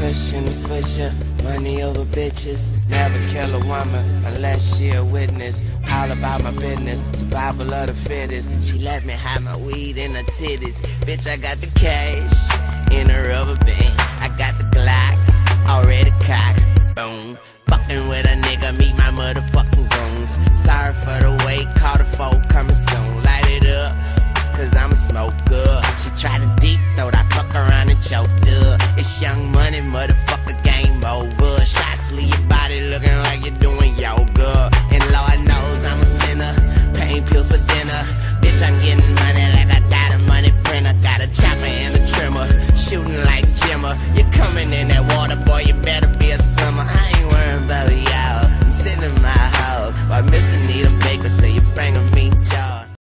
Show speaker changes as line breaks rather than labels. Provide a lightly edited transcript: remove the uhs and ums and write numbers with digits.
Cushion and swisher, money over bitches. Never kill a woman unless she a witness. All about my business, survival of the fittest. She let me have my weed in her titties. Bitch, I got the cash in a rubber band. I got the Glock already cocked. Boom. Fucking with a nigga, meet my motherfucking goons. Sorry for the wait, call the folk coming soon. Light it up, cause I'm a smoker. She tried to deep throat, I fuck around and choked her. It's Young Money, motherfucker, game over. Shots leave your body looking like you're doing yoga. And Lord knows I'm a sinner, pain pills for dinner. Bitch, I'm getting money